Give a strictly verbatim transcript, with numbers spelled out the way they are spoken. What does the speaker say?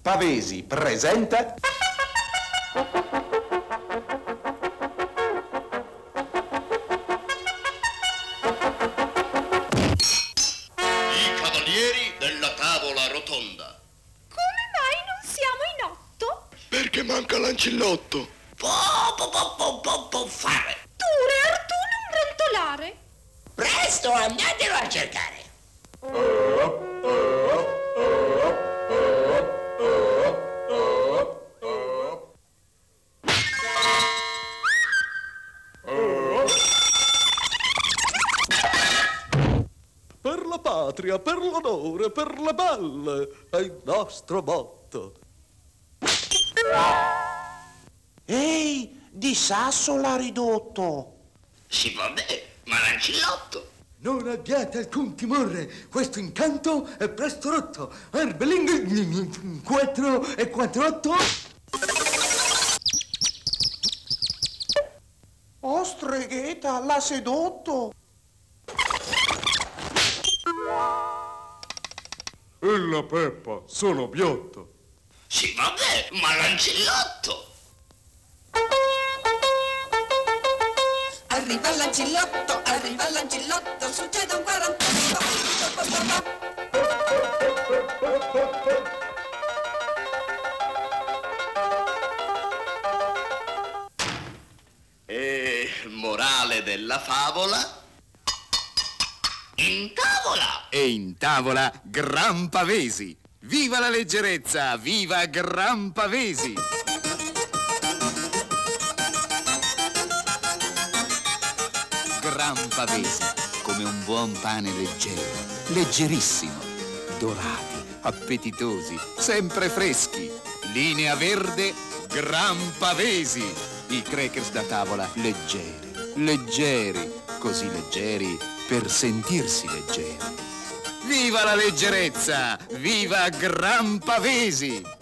Pavesi presenta... I cavalieri della tavola rotonda. Come mai non siamo in otto? Perché manca l'ancillotto. Po, po, po, po, po, po, fare. Turer, tu non brontolare. Presto, andatelo a cercare. Per la patria, per l'onore, per le belle, è il nostro motto. Ehi, di sasso l'ha ridotto. Sì, vabbè, ma l'ancillotto. Non abbiate alcun timore, questo incanto è presto rotto. Erbeling, quattro e quattrotto. Oh, streghetta, l'ha sedotto. E la Peppa, sono Biotto. Sì, vabbè, ma l'ancillotto. Arriva l'ancillotto, arriva l'ancillotto, succede un quarantotto. E morale della favola? In tavola! E in tavola Gran Pavesi. Viva la leggerezza, viva Gran Pavesi! Gran Pavesi, come un buon pane leggero, leggerissimo, dorati, appetitosi, sempre freschi. Linea verde, Gran Pavesi. I crackers da tavola leggeri, leggeri, così leggeri per sentirsi leggeri. Viva la leggerezza! Viva Gran Pavesi!